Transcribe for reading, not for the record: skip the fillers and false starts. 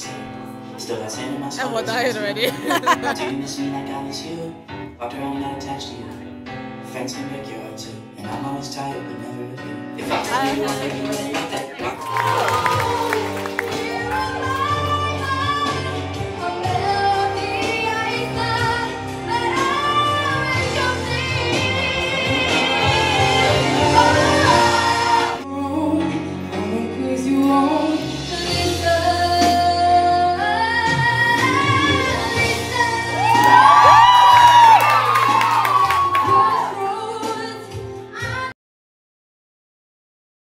Still got sand in my soul. I'm tired already. Do you miss me like I miss you? Walked around not attached to you. Friends can break your heart too. And I'm always tired, but never with you. If I tell you one thing, you really know that. You